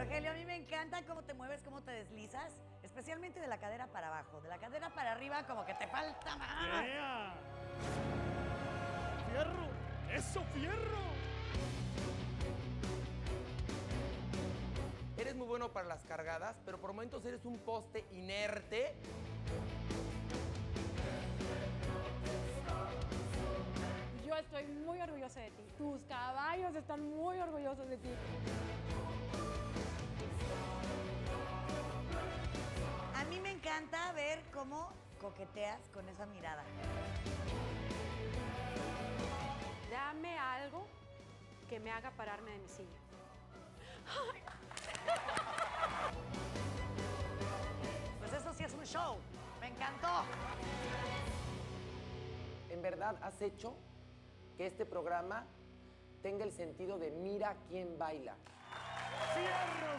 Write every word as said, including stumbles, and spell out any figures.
Rogelio, a mí me encanta cómo te mueves, cómo te deslizas, especialmente de la cadera para abajo. De la cadera para arriba como que te falta más. ¡Ea! ¡Fierro! ¡Eso, fierro! Eres muy bueno para las cargadas, pero por momentos eres un poste inerte. Yo estoy muy orgullosa de ti. Tus caballos están muy orgullosos de ti. A mí me encanta ver cómo coqueteas con esa mirada. Dame algo que me haga pararme de mi silla. Pues eso sí es un show. Me encantó. En verdad has hecho que este programa tenga el sentido de mira quién baila. ¡Fierro!